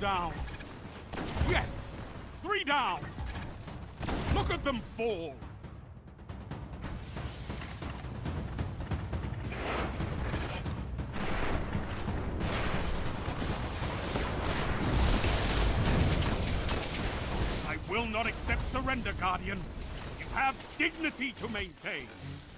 down. Yes! 3 down! Look at them fall! I will not accept surrender, Guardian. You have dignity to maintain.